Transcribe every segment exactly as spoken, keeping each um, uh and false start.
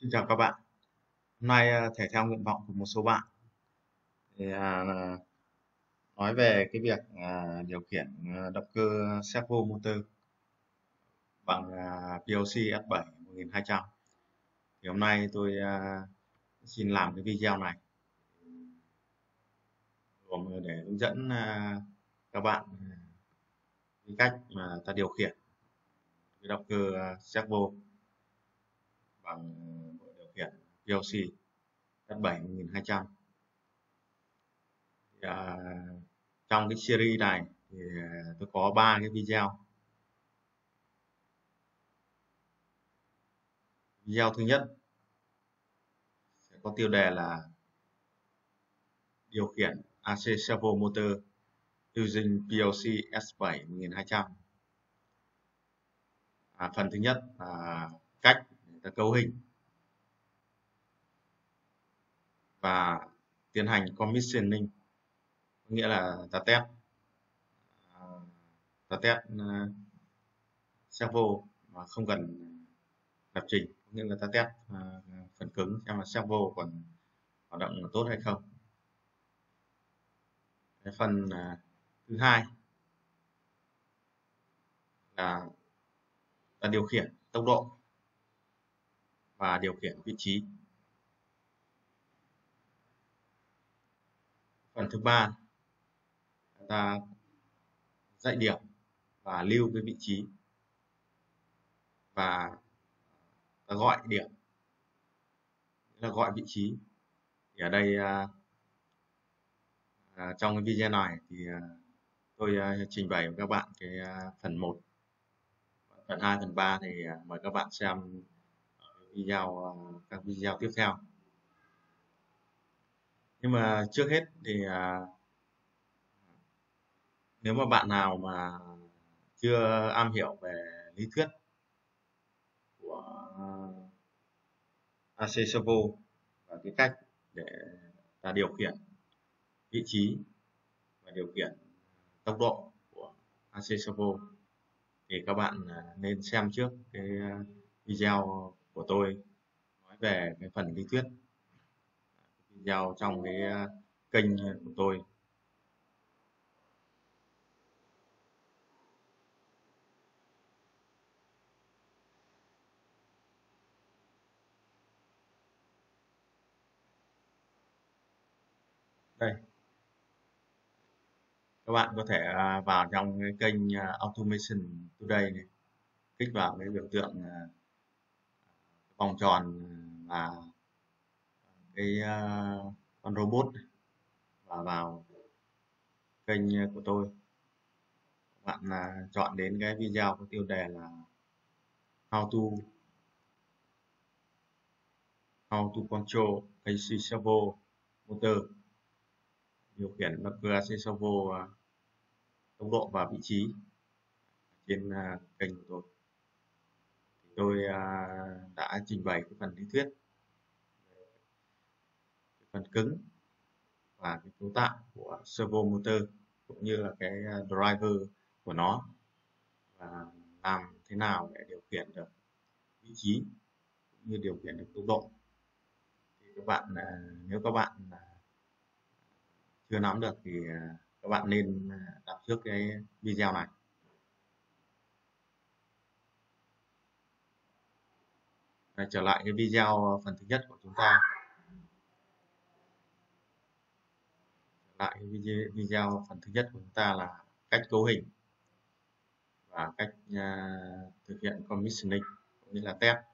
Xin chào các bạn. Hôm nay à, thể theo nguyện vọng của một số bạn thì à, là nói về cái việc à, điều khiển à, động cơ servo motor bằng à, pê lờ xê S bảy một nghìn hai trăm. Thì hôm nay tôi à, xin làm cái video này gồm để hướng dẫn à, các bạn à, cái cách mà ta điều khiển cái động cơ à, servo bằng bộ điều khiển pê lờ xê S bảy một nghìn hai trăm. Thì, à, trong cái series này thì à, tôi có ba cái video. Video thứ nhất sẽ có tiêu đề là điều khiển a xê servo motor using pê lờ xê S bảy một nghìn hai trăm. À, phần thứ nhất là cách để ta cấu hình và tiến hành commissioning, nghĩa là ta test à, ta test uh, servo mà không cần lập trình, nghĩa là ta test uh, phần cứng xem là servo còn hoạt động tốt hay không. Cái phần uh, thứ hai là ta điều khiển tốc độ và điều khiển vị trí. Phần thứ ba ta dạy điểm và lưu cái vị trí và ta gọi điểm, là gọi vị trí. Thì ở đây à, à, trong cái video này thì à, tôi à, trình bày với các bạn cái à, phần một, phần hai, phần ba thì à, mời các bạn xem video à, các video tiếp theo. Nhưng mà trước hết thì à, nếu mà bạn nào mà chưa am hiểu về lý thuyết của a xê servo và cái cách để ta điều khiển vị trí và điều khiển tốc độ của a xê servo thì các bạn à, nên xem trước cái à, video của tôi nói về cái phần lý thuyết, video trong cái à, kênh của tôi. Đây, các bạn có thể à, vào trong cái kênh à, Automation Today này, kích vào cái biểu tượng à, vòng tròn và cái à, con robot này, và vào kênh của tôi. Các bạn à, chọn đến cái video có tiêu đề là how to how to control a xê servo motor, điều khiển động cơ a xê servo à, tốc độ và vị trí trên à, kênh của tôi. Thì tôi à, đã trình bày cái phần lý thuyết, cái phần cứng và cái cấu tạo của servo motor cũng như là cái à, driver của nó, và làm thế nào để điều khiển được vị trí cũng như điều khiển được tốc độ. Thì các bạn à, nếu các bạn à, chưa nắm được thì à, các bạn nên à, đọc trước cái video này. Và trở lại cái video phần thứ nhất của chúng ta. Trở lại cái video, video phần thứ nhất của chúng ta là cách cấu hình và cách uh, thực hiện commissioning cũng như là test.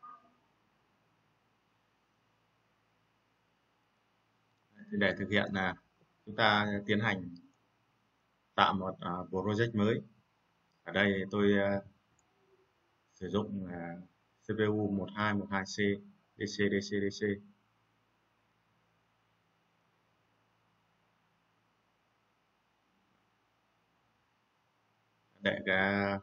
Thì để thực hiện là chúng ta tiến hành tạo một uh, project mới. Ở đây tôi uh, sử dụng uh, xê pê u một hai một hai C đê xê đê xê đê xê. Để cái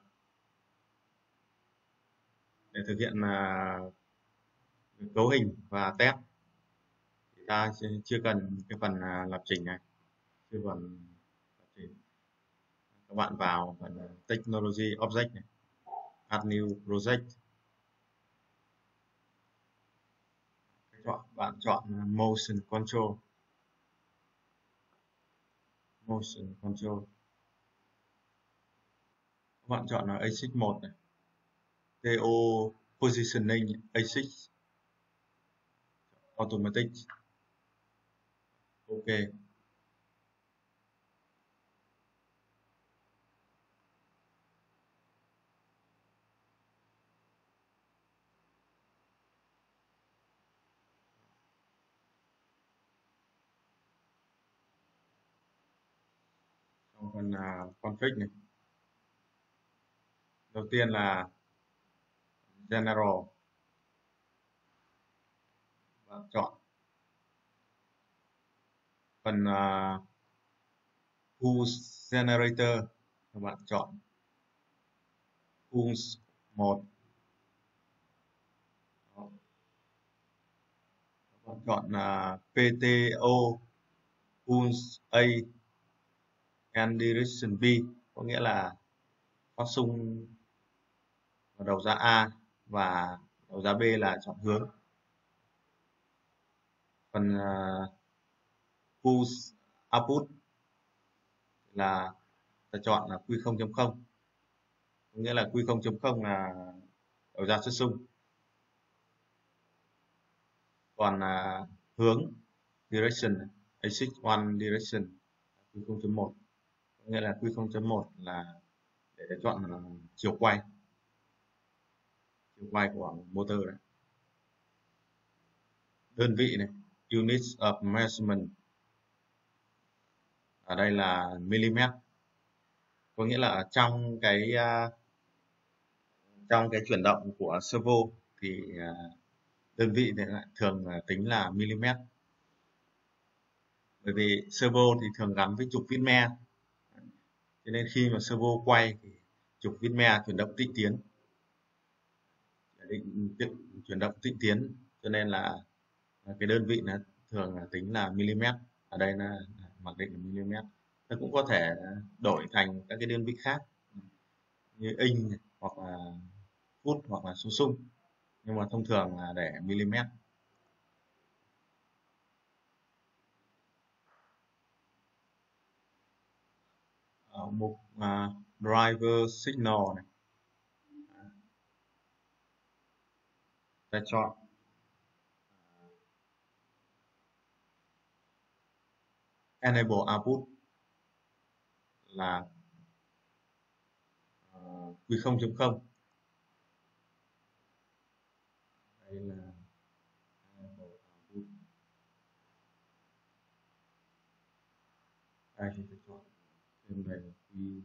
để thực hiện uh, cấu hình và test thì ta chưa cần cái phần uh, lập trình này, chưa cần lập trình. Các bạn vào phần technology object này, add new project. chọn bạn chọn motion control motion control các bạn chọn là a sáu một này, tê o positioning a sáu automatic, ok. Trong phần uh, config này, đầu tiên là general, bạn chọn phần uh, pulse generator, các bạn chọn pulse một, các bạn chọn uh, pê tê o pulse A and direction B, có nghĩa là phát xung vào đầu ra A và đầu ra B là chọn hướng. Phần uh, pulse output là ta chọn là Q không chấm không, có nghĩa là Q không chấm không là đầu ra xuất xung. Còn uh, hướng direction a sáu một direction Q không chấm một, có nghĩa là Q không chấm một là để chọn là chiều quay chiều quay của motor này. Đơn vị này, units of measurement, ở đây là mm, có nghĩa là trong cái uh, trong cái chuyển động của servo thì uh, đơn vị thì lại thường uh, tính là mm, bởi vì servo thì thường gắn với trục vít me, cho nên khi mà servo quay thì trục vít me chuyển động tịnh tiến, định chuyển động tịnh tiến, cho nên là cái đơn vị nó thường là tính là mm, ở đây là mặc định là mm. Nó cũng có thể đổi thành các cái đơn vị khác như inch hoặc là phút hoặc là số xung, nhưng mà thông thường là để mm. Ở mục uh, driver signal này, ta chọn enable output là uh, Q không chấm không, đây là enable output, đây thì ta chọn thêm này Q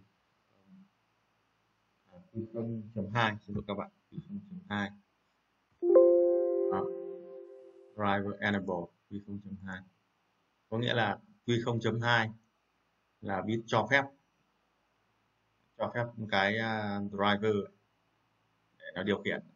Q không chấm hai, xin lỗi các bạn, Q không chấm hai, driver enable Q không chấm hai, có nghĩa là Q không chấm hai là bit cho phép cho phép cái uh, driver để nó điều khiển.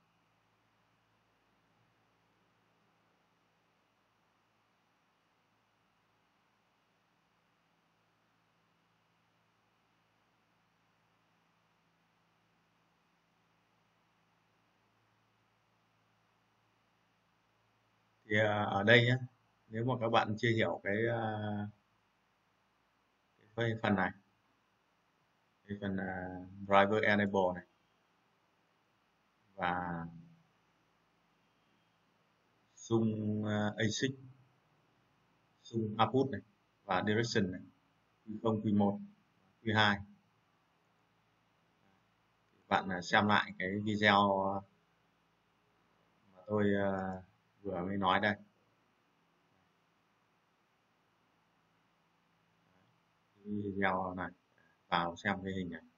Thì uh, ở đây nhé, nếu mà các bạn chưa hiểu cái, uh, cái phần này, cái phần uh, driver enable này và xung uh, a sáu, xung output này và direction này, Q không, Q một, Q hai, bạn uh, xem lại cái video mà tôi uh, vừa mới nói đây. Cái video này vào xem cái hình này.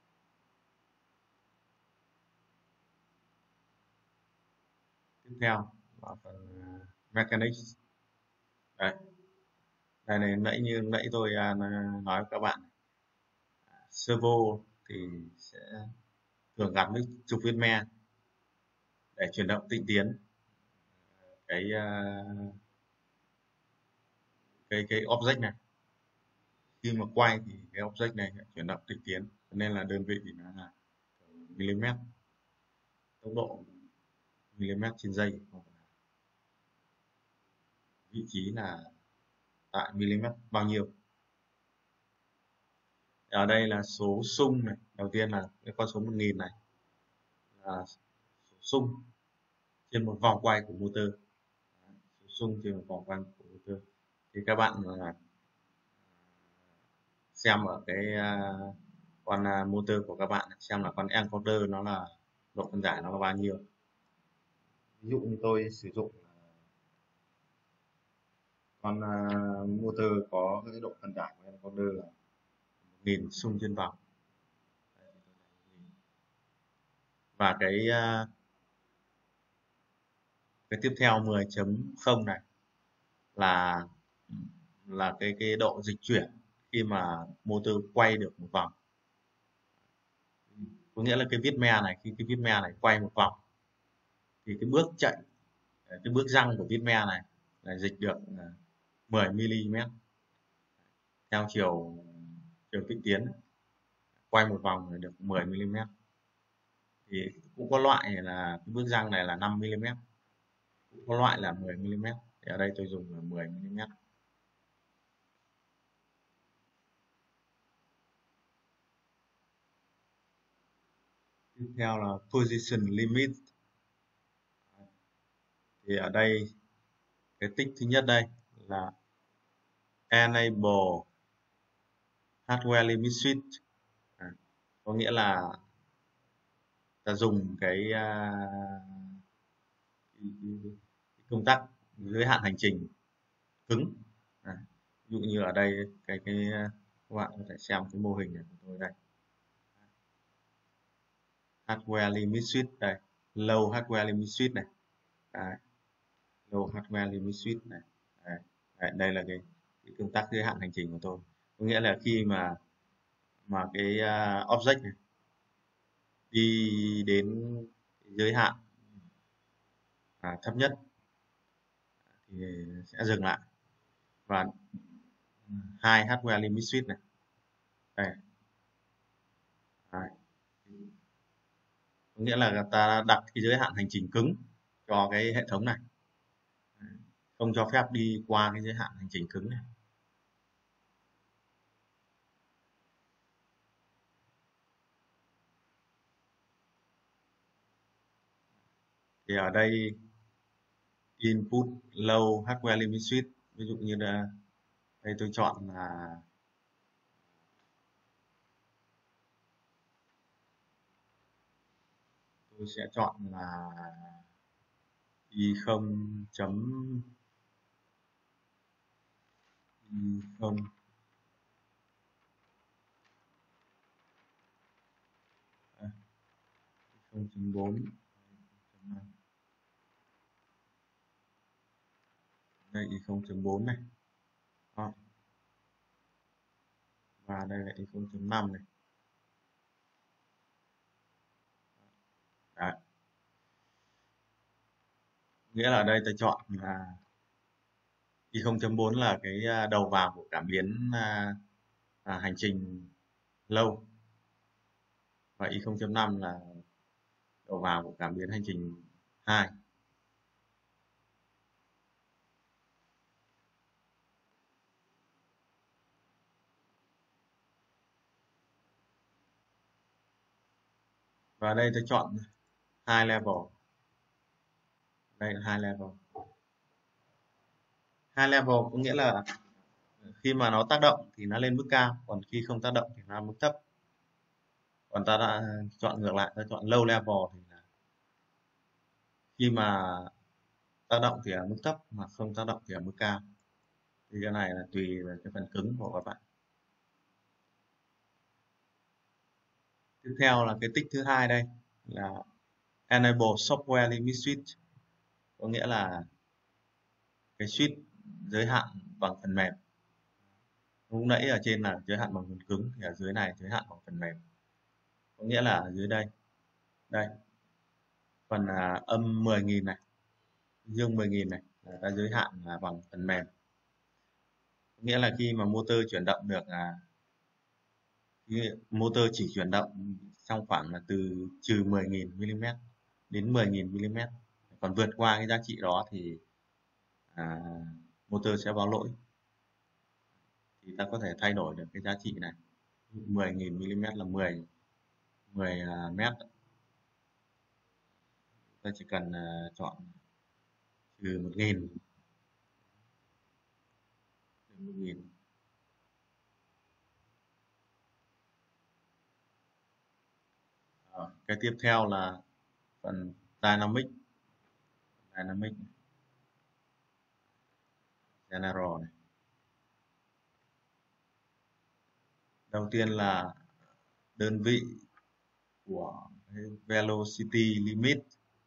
Tiếp theo là phần uh, mechanics. Đấy, đây này, nãy như nãy tôi uh, nói với các bạn, servo thì sẽ thường gắn với trục viên me để chuyển động tịnh tiến cái uh, cái cái object này. Khi mà quay thì cái object này chuyển động tịnh tiến, nên là đơn vị thì nó là mm, tốc độ mm trên giây. vị trí là tại mm bao nhiêu. Ở đây là số xung này, đầu tiên là cái con số một nghìn này là số xung trên một vòng quay của motor. Số xung trên một vòng quay của motor thì các bạn là xem ở cái uh, con uh, motor của các bạn xem là con encoder nó là độ phân giải nó là bao nhiêu. Ví dụ như tôi sử dụng con uh, motor có cái độ phân giải của encoder là một nghìn xung trên vòng, và cái uh, cái tiếp theo mười chấm không này là là cái cái độ dịch chuyển khi mà motor quay được một vòng, có nghĩa là cái vít me này, khi cái vít me này quay một vòng thì cái bước chạy, cái bước răng của vít me này là dịch được mười mi-li-mét theo chiều chiều tĩnh tiến, quay một vòng là được mười mi-li-mét. Thì cũng có loại là cái bước răng này là năm mi-li-mét, cũng có loại là mười mi-li-mét, thì ở đây tôi dùng là mười mi-li-mét. Tiếp theo là position limit, thì ở đây cái tích thứ nhất đây là enable hardware limit switch, à, có nghĩa là ta dùng cái, uh, cái, cái công tắc giới hạn hành trình cứng. À, ví dụ như ở đây cái cái các bạn có thể xem cái mô hình này của tôi đây, hardware limit switch đây, low hardware limit switch này, đấy. Low hardware limit switch này, đấy. Đấy, đây là cái, cái công tắc giới hạn hành trình của tôi, có nghĩa là khi mà mà cái uh, object này đi đến giới hạn à, thấp nhất thì sẽ dừng lại, và hai hardware limit switch này đây. Đấy. Có nghĩa là ta đặt cái giới hạn hành trình cứng cho cái hệ thống này, không cho phép đi qua cái giới hạn hành trình cứng này. Thì ở đây input low hardware limit switch, ví dụ như là đây tôi chọn là tôi sẽ chọn là i không chấm i không không chấm bốn, đây i không chấm bốn này. Đó. Và đây là i không chấm năm này. Đấy. Nghĩa là ở đây tôi chọn là i không chấm bốn là cái đầu vào của cảm biến à, à, hành trình lâu, và i không chấm năm là đầu vào của cảm biến hành trình hai. Và đây tôi chọn hai level, đây là hai level. Hai level có nghĩa là khi mà nó tác động thì nó lên mức cao, còn khi không tác động thì nó mức thấp. Còn ta đã chọn ngược lại, ta chọn low level thì là khi mà tác động thì ở mức thấp, mà không tác động thì ở mức cao. Thì cái này là tùy vào cái phần cứng của các bạn. Tiếp theo là cái tích thứ hai đây là enable software limit switch, có nghĩa là cái switch giới hạn bằng phần mềm. Lúc nãy ở trên là giới hạn bằng phần cứng, thì ở dưới này giới hạn bằng phần mềm, có nghĩa là ở dưới đây đây phần à, âm mười nghìn này, dương mười nghìn này là ta giới hạn là bằng phần mềm, nghĩa là khi mà motor chuyển động được là motor chỉ chuyển động trong khoảng là từ trừ mười nghìn mi-li-mét đến mười nghìn mi-li-mét, còn vượt qua cái giá trị đó thì à, motor sẽ báo lỗi, thì ta có thể thay đổi được cái giá trị này. mười nghìn mi-li-mét là mười mười mét, ta chỉ cần uh, chọn trừ một nghìn, một nghìn. Rồi, cái tiếp theo là phần dynamic dynamic general này. Đầu tiên là đơn vị của cái velocity limit,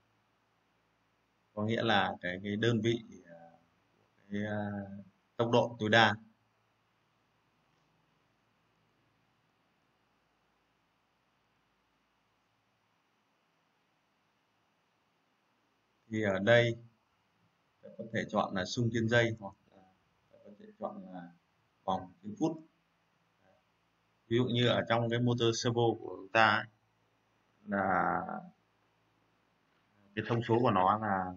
có nghĩa là cái cái đơn vị cái uh, tốc độ tối đa. Thì ở đây ta có thể chọn là xung trên giây, hoặc là ta có thể chọn là vòng trên phút. Ví dụ như ở trong cái motor servo của chúng ta ấy, là cái thông số của nó là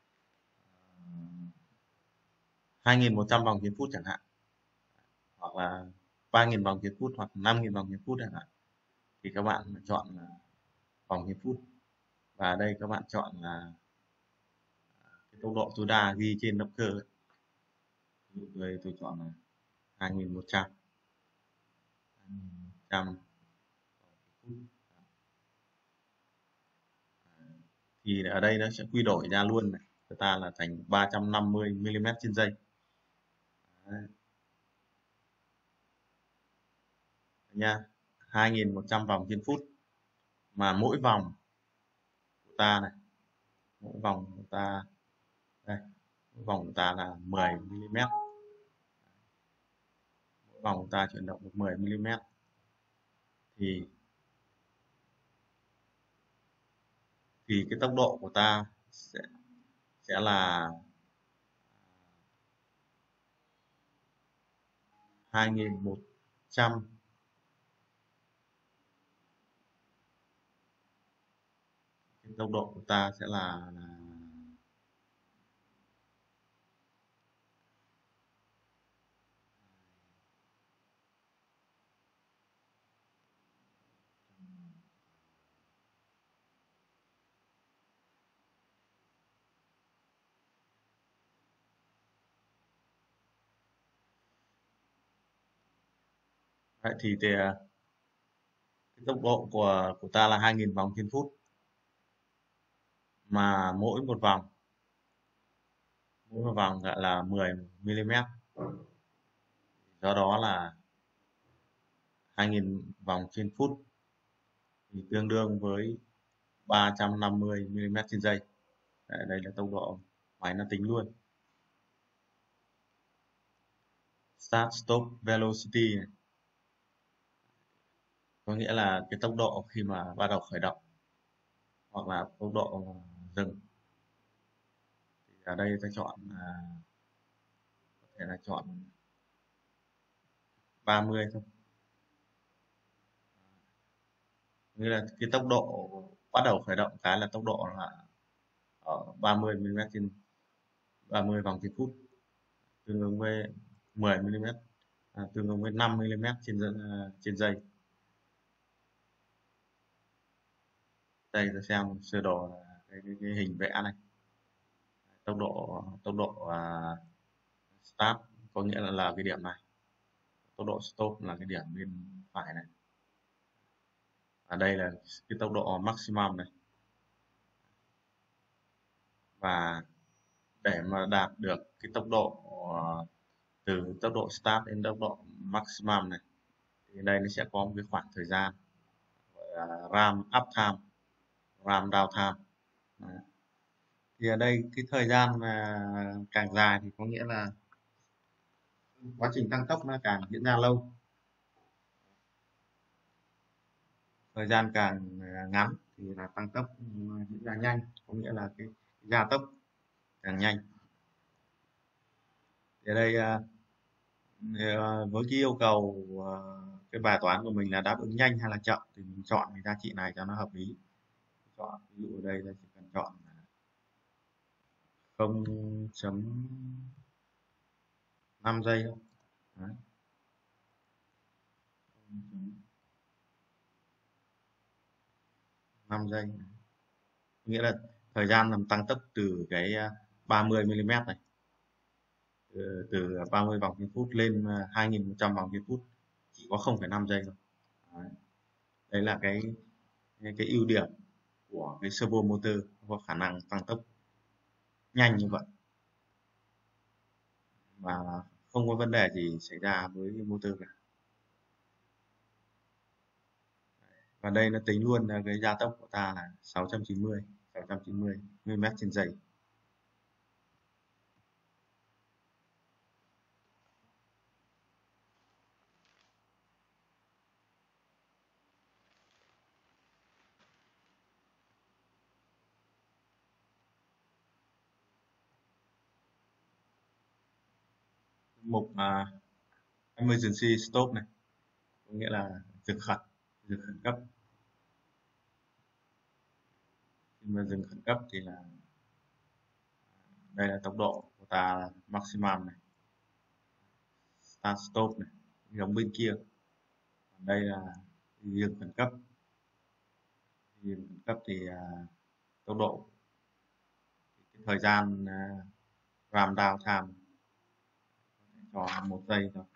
hai nghìn một trăm vòng trên phút chẳng hạn, hoặc là ba nghìn vòng trên phút, hoặc năm nghìn vòng trên phút chẳng hạn, thì các bạn chọn là vòng trên phút. Và ở đây các bạn chọn là cái tốc độ tối đa ghi trên động cơ. Ví dụ đây tôi chọn là hai nghìn một trăm thì ở đây nó sẽ quy đổi ra luôn này, của ta là thành ba trăm năm mươi mi-li-mét trên giây. Đấy. Nha, hai nghìn một trăm vòng trên phút, mà mỗi vòng của ta này, mỗi vòng của ta đây, mỗi vòng của ta là mười mi-li-mét, mỗi vòng của ta chuyển động được mười mi-li-mét, thì thì cái tốc độ của ta sẽ sẽ là hai nghìn một trăm cái tốc độ của ta sẽ là, là Đấy, thì, thì cái tốc độ của của ta là hai nghìn vòng trên phút, mà mỗi một vòng mỗi một vòng gọi là mười mi-li-mét, do đó là hai nghìn vòng trên phút thì tương đương với ba trăm năm mươi mi-li-mét trên giây. Đấy, đây là tốc độ máy nó tính luôn. Start stop velocity này, có nghĩa là cái tốc độ khi mà bắt đầu khởi động, hoặc là tốc độ dừng. Thì ở đây ta chọn là có thể là chọn ba mươi thôi, nghĩa là cái tốc độ bắt đầu khởi động cái là tốc độ là ở ba mươi mi-li-mét trên ba mươi vòng trên phút, tương ứng với mười mi-li-mét, à, tương ứng với năm mi-li-mét trên trên giây. Đây tôi xem sơ đồ là cái, cái, cái hình vẽ này, tốc độ tốc độ uh, start có nghĩa là, là cái điểm này, tốc độ stop là cái điểm bên phải này, và đây là cái tốc độ maximum này. Và để mà đạt được cái tốc độ uh, từ tốc độ start đến tốc độ maximum này, thì đây nó sẽ có một cái khoảng thời gian gọi là ram up time, ram down time. Đấy. Thì ở đây cái thời gian mà càng dài thì có nghĩa là quá trình tăng tốc nó càng diễn ra lâu, thời gian càng ngắn thì là tăng tốc diễn ra nhanh, có nghĩa là cái gia tốc càng nhanh. Thì ở đây với cái yêu cầu cái bài toán của mình là đáp ứng nhanh hay là chậm, thì mình chọn cái giá trị này cho nó hợp lý. Chọn ví dụ ở đây là chỉ cần chọn không chấm năm giây thôi. Đấy. năm giây, nghĩa là thời gian làm tăng tốc từ cái à, ba mươi mi li mét này, từ, từ ba mươi vòng trên phút lên à, hai nghìn một trăm vòng trên phút chỉ có không phẩy năm giây thôi. Đấy. Đấy là cái cái ưu điểm của cái servo motor có khả năng tăng tốc nhanh như vậy và không có vấn đề gì xảy ra với motor cả. Và đây nó tính luôn là cái gia tốc của ta là sáu trăm chín mươi mi li mét trên giây. Mục uh, emergency stop này có nghĩa là dừng khẩn, dừng khẩn cấp. Khi mà dừng khẩn cấp thì là đây là tốc độ của ta là maximum này, start stop này, giống bên kia. Còn đây là dừng khẩn cấp. Dừng khẩn cấp thì uh, tốc độ, cái thời gian uh, ram down time cho một giây thôi.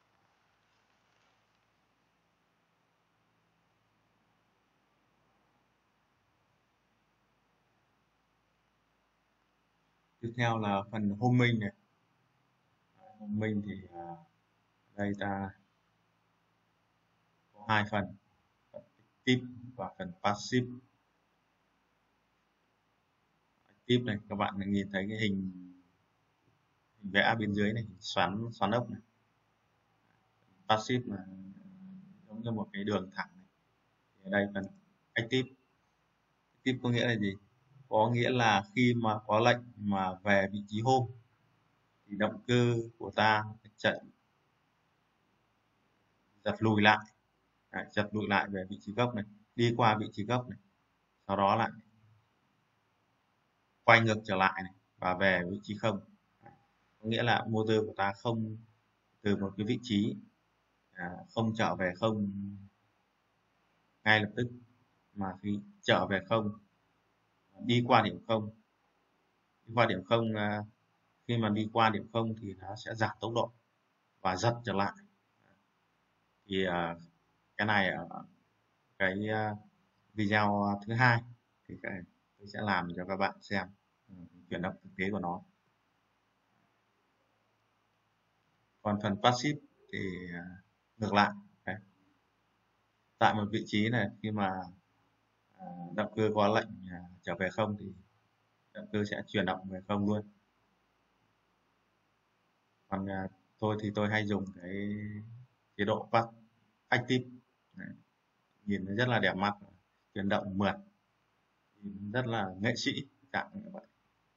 Tiếp theo là phần homing này. Homing thì uh, đây ta có hai phần, phần active và phần passive. Active này các bạn nhìn thấy cái hình, hình vẽ bên dưới này, xoắn xoắn ốc này. Passive là giống như một cái đường thẳng này. Thì ở đây phần active. Active có nghĩa là gì? Có nghĩa là khi mà có lệnh mà về vị trí home thì động cơ của ta chạy giật lùi lại. Đấy, giật lùi lại về vị trí gốc này, đi qua vị trí gốc này, sau đó lại quay ngược trở lại này và về vị trí không. Đấy, có nghĩa là motor của ta không từ một cái vị trí à, không trở về không ngay lập tức, mà khi trở về không, đi qua điểm không, đi qua điểm không à, khi mà đi qua điểm không thì nó sẽ giảm tốc độ và giật trở lại. Thì à, cái này ở cái à, video thứ hai thì cái, tôi sẽ làm cho các bạn xem ừ, chuyển động thực tế của nó. Còn phần passive thì à, ngược lại. Đấy. Tại một vị trí này khi mà à, động cơ có lệnh à, trở về không thì động cơ sẽ chuyển động về không luôn. Còn à, tôi thì tôi hay dùng cái chế độ pass active. Đấy. Nhìn nó rất là đẹp mắt, chuyển động mượt, rất là nghệ sĩ, dạng như vậy.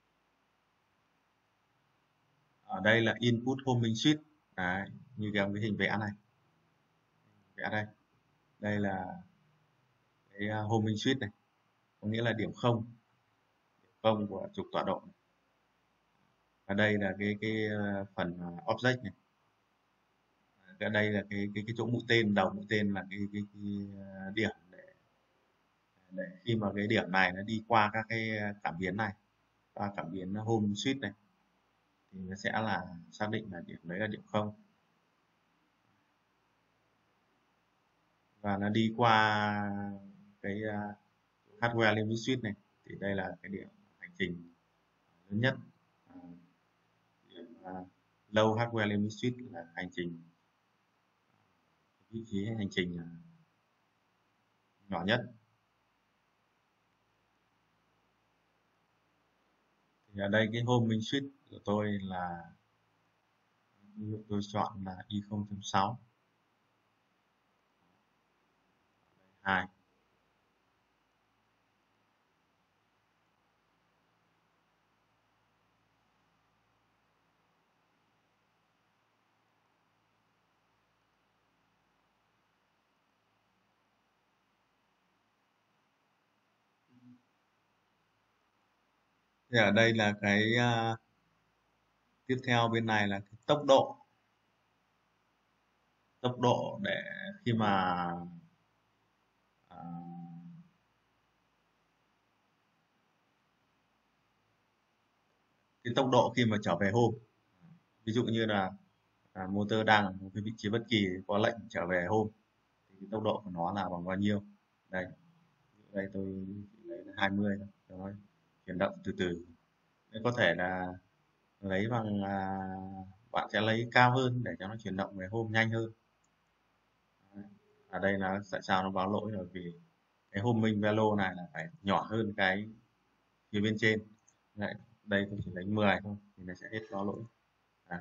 Ở đây là input homing switch. Đấy, như cái hình vẽ này, vẽ đây, đây là cái homing switch này, có nghĩa là điểm không, điểm không của trục tọa độ. Ở đây là cái cái phần object này, ở đây là cái cái cái chỗ mũi tên, đầu mũi tên là cái cái, cái điểm để, để khi mà cái điểm này nó đi qua các cái cảm biến này, qua cảm biến home switch này thì nó sẽ là xác định là điểm đấy là điểm không, và nó đi qua cái uh, hardware limit switch này thì đây là cái điểm hành trình lớn nhất. Uh, điểm uh, low hardware limit switch là hành trình, vị trí hành trình uh, nhỏ nhất. Thì ở đây cái homing switch của tôi là tôi chọn là i không chấm sáu hai. Thì ở đây là cái uh, tiếp theo bên này là cái tốc độ tốc độ để khi mà à, cái tốc độ khi mà trở về home. Ví dụ như là à, motor đang ở một cái vị trí bất kỳ, có lệnh trở về home thì cái tốc độ của nó là bằng bao nhiêu. Đây, đây tôi lấy là hai mươi thôi, cho nó chuyển động từ từ. Nên có thể là lấy bằng à, bạn sẽ lấy cao hơn để cho nó chuyển động về home nhanh hơn. Ở đây là tại sao nó báo lỗi, là vì cái homing value này là phải nhỏ hơn cái phía bên trên. Đấy, đây tôi chỉ lấy mười thôi thì nó sẽ hết báo lỗi. À,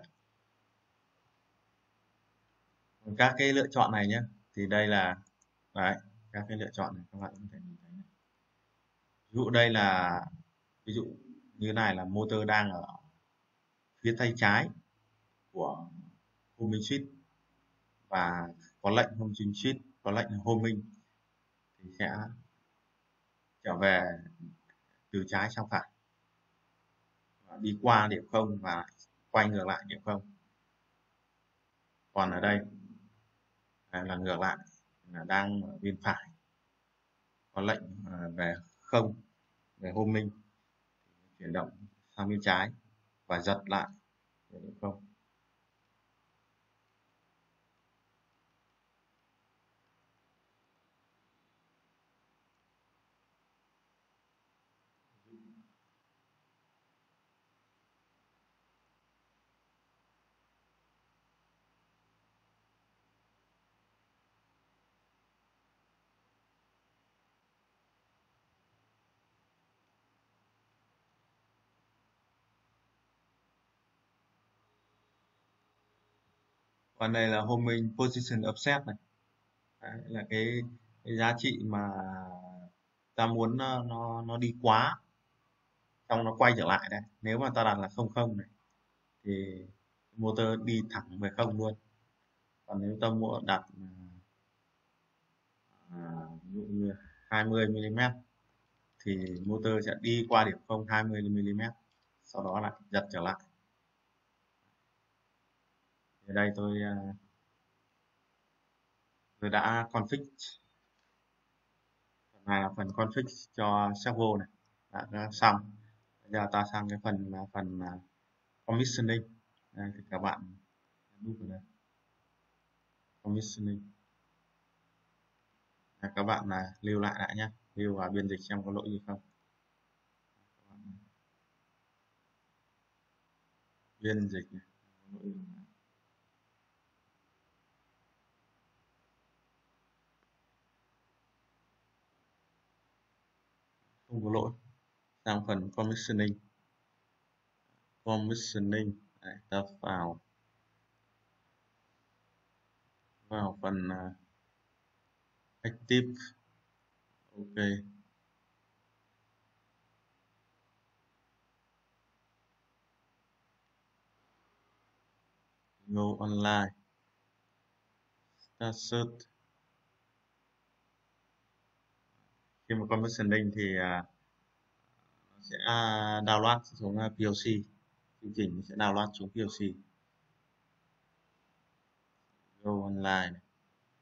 các cái lựa chọn này nhé, thì đây là đấy, các cái lựa chọn này các bạn có thể nhìn thấy này. Ví dụ đây là, ví dụ như này là motor đang ở phía tay trái của homing switch và có lệnh homing switch, có lệnh homing thì sẽ trở về từ trái sang phải, đi qua điểm không và quay ngược lại điểm không. Còn ở đây là ngược lại, là đang ở bên phải, có lệnh à, về không, về homing, chuyển động sang bên trái và giật lại về điểm không. Còn đây là homing position offset này. Đấy, là cái, cái giá trị mà ta muốn nó nó, nó đi quá, xong nó quay trở lại đây. Nếu mà ta đặt là không không này thì motor đi thẳng về không luôn. Còn nếu ta mua đặt à, ví dụ như hai mươi mi li mét thì motor sẽ đi qua điểm không hai mươi mi li mét, sau đó lại giật trở lại. Ở đây tôi à, tôi đã config, phần này là phần config cho servo này đã, đã xong. Bây giờ ta sang cái phần là phần à, commissioning. Đây, thì các bạn đúc vào đây commissioning. Đây, các bạn là lưu lại lại nhé, lưu vào biên dịch xem có lỗi gì không. Biên dịch này, lỗi gì? Không có lỗi. Sang phần commissioning. Commissioning. Đấy, ta vào vào phần uh, active. Ok, go online, start. Khi mà commissioning thì uh, nó sẽ download xuống pê lờ xê, chương trình sẽ download xuống pê lờ xê. Go online này.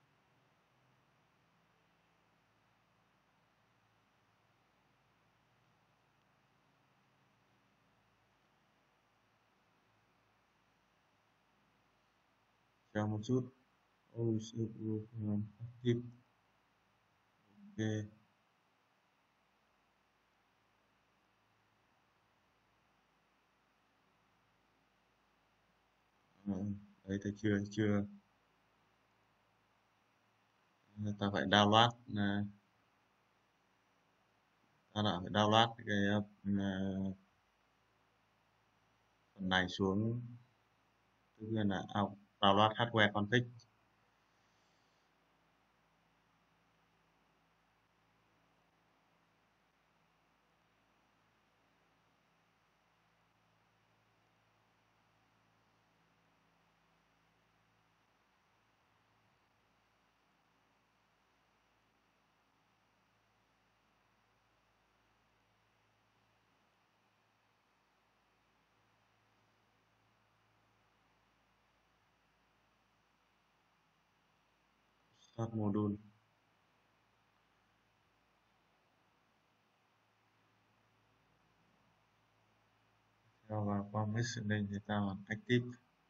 Cho một chút. Oh, active. Ok. Đấy thì chưa chưa ta phải download, ta đã phải download cái uh, phần này xuống, tất nhiên là download hardware config. Start module. Theo vào permission thì ta vào active.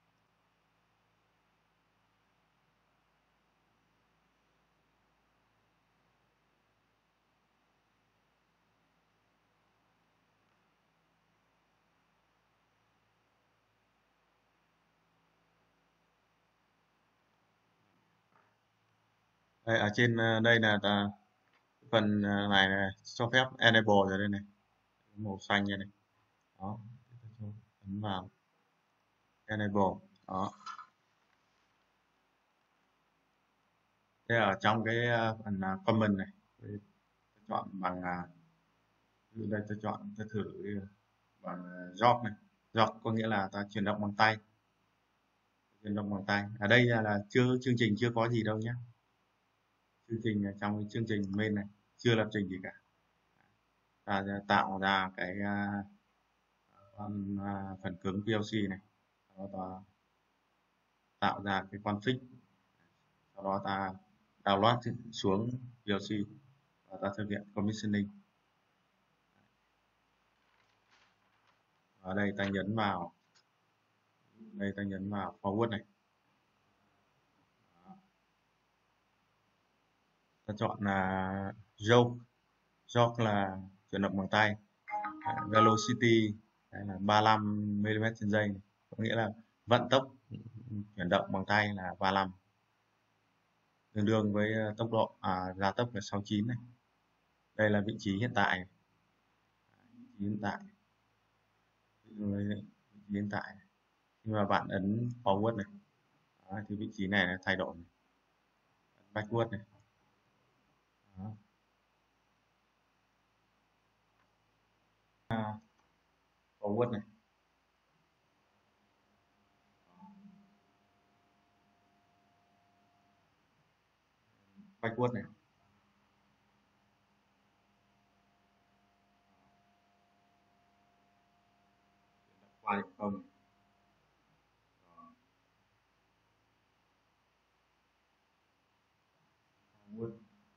Đây, ở trên ờ, đây là ta, phần ờ, này, này cho phép enable rồi đây này, màu xanh này, này. Đó, ấn vào enable. Đó, thế ở trong cái ờ, phần uh, comment này tôi chọn bằng uh, ví dụ đây tôi chọn, tôi thử bằng uh, jog này. Jog có nghĩa là ta chuyển động bằng tay, chuyển động bằng tay. Ở đây là chưa, chương trình chưa có gì đâu nhé, chương trình ở trong cái chương trình main này chưa lập trình gì cả. Ta sẽ tạo ra cái uh, phần, uh, phần cứng pê lờ xê này, sau đó ta tạo ra cái config, sau đó ta download xuống pê lờ xê và ta thực hiện commissioning. Ở đây ta nhấn vào, đây ta nhấn vào forward này. Ta chọn là jog, jog là chuyển động bằng tay, velocity đây là ba mươi lăm mi li mét trên giây, có nghĩa là vận tốc chuyển động bằng tay là ba mươi lăm, tương đương với tốc độ à, gia tốc là sáu mươi chín này. Đây là vị trí hiện tại, vị trí hiện tại, vị trí hiện tại. Khi mà bạn ấn forward này, đó, thì vị trí này là thay đổi này. Backward này. Đó. À, forward này. Backward này. Qua được không? Forward.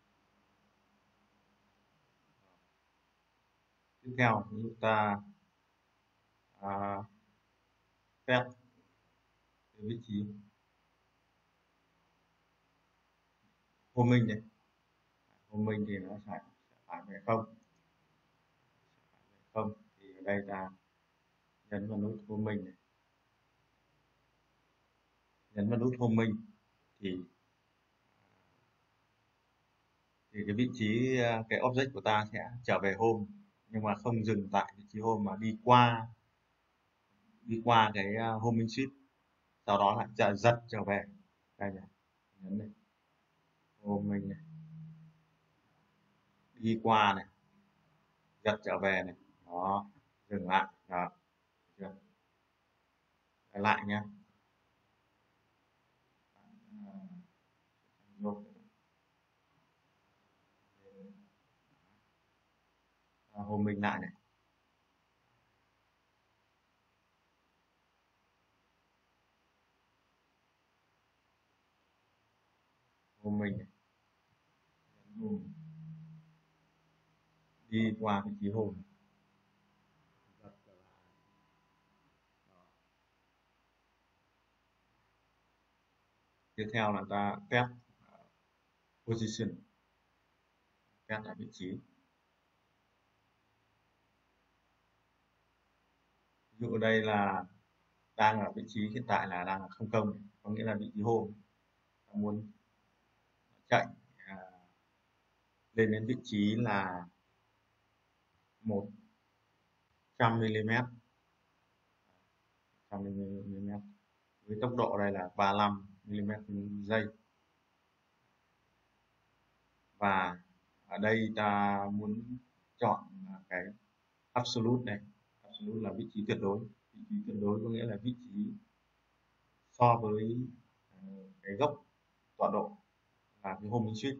Tiếp theo chúng ta à, test vị trí homing này, homing thì nó phải phải về không, không thì ở đây ta nhấn vào nút homing này, nhấn vào nút homing thì thì cái vị trí cái object của ta sẽ trở về home, nhưng mà không dừng tại vị trí home mà đi qua đi qua cái homing sheet, sau đó lại giật giật trở về đây này, nhấn này homing này, đi qua này, giật trở về này, đó, dừng lại, đó, được. Lại nhé. Homing lại này, homing này, đi qua vị trí home. Tiếp theo là ta test position, test lại vị trí. Ví dụ đây là đang ở vị trí hiện tại là đang ở không công, có nghĩa là vị trí home. Ta muốn chạy à, lên đến vị trí là một trăm mi li mét, một trăm mi li mét với tốc độ đây là ba mươi lăm mi li mét trên giây. Và ở đây ta muốn chọn cái absolute này, absolute là vị trí tuyệt đối, vị trí tuyệt đối có nghĩa là vị trí so với cái gốc tọa độ là cái homing sheet.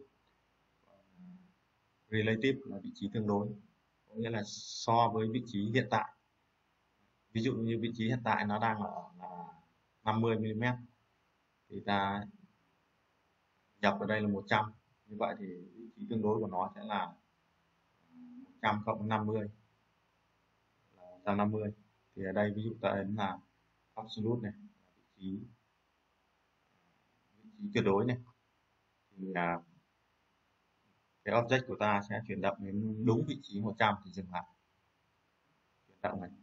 Relative là vị trí tương đối, có nghĩa là so với vị trí hiện tại. Ví dụ như vị trí hiện tại nó đang ở là năm mươi mi li mét thì ta nhập vào đây là một trăm, như vậy thì vị trí tương đối của nó sẽ là một trăm cộng năm mươi là một trăm năm mươi. Thì ở đây ví dụ ta ấn là absolute này, vị trí vị trí tuyệt đối này, thì à, cái object của ta sẽ chuyển động đến đúng vị trí một trăm thì dừng lại chuyển động này.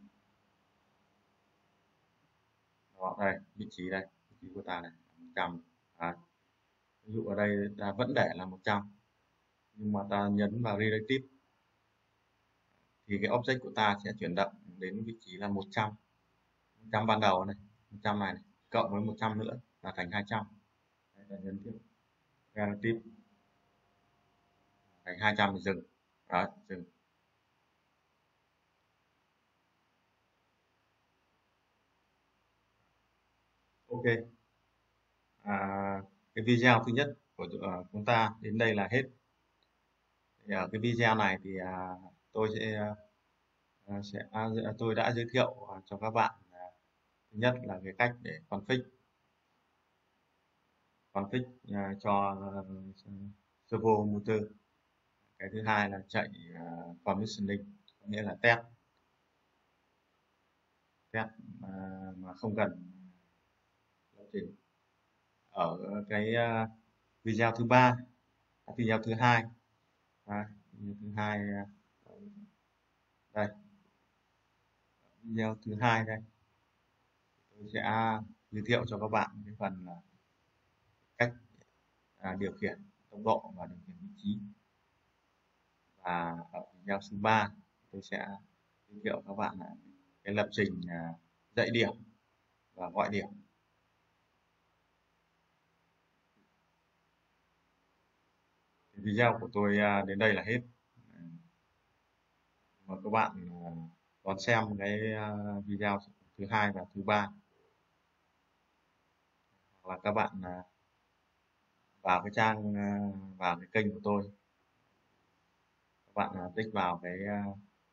Đó, đây vị trí đây, vị trí của ta này một trăm. Đấy. Ví dụ ở đây ta vẫn để là một trăm, nhưng mà ta nhấn vào relative thì cái object của ta sẽ chuyển động đến vị trí là một trăm. một trăm ban đầu này, một trăm này, này cộng với một trăm nữa là thành hai trăm. Đây là nhấn tiếp relative thành hai trăm thì dừng. Đó, dừng. Ok. À, cái video thứ nhất của uh, chúng ta đến đây là hết. Thì ở cái video này thì à, tôi sẽ à, sẽ à, tôi đã giới thiệu à, cho các bạn à, thứ nhất là cái cách để config config à, cho uh, servo motor. Cái thứ hai là chạy uh, commissioning, có nghĩa là test test à, mà không cần lập trình. Ở cái uh, video thứ ba, video thứ hai, à, video thứ hai đây, video thứ hai đây tôi sẽ giới thiệu cho các bạn cái phần là cách à, điều khiển tốc độ và điều khiển vị trí. Và ở video thứ ba tôi sẽ giới thiệu các bạn là cái lập trình à, dãy điểm và gọi điểm. Video của tôi à, đến đây là hết. Mời các bạn à, đón xem cái à, video thứ hai và thứ ba, hoặc là các bạn à, vào cái trang à, vào cái kênh của tôi, các bạn à, tích vào cái, à,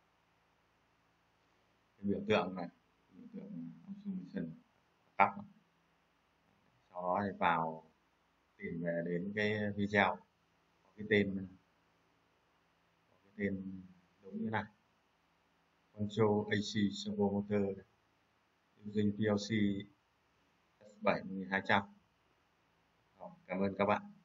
cái biểu tượng này, biểu tượng automation tắt, sau đó thì vào tìm về đến cái video có cái tên có cái tên đúng như này, Control a xê Servo Motor using pê lờ xê S bảy hai trăm. Cảm ơn các bạn.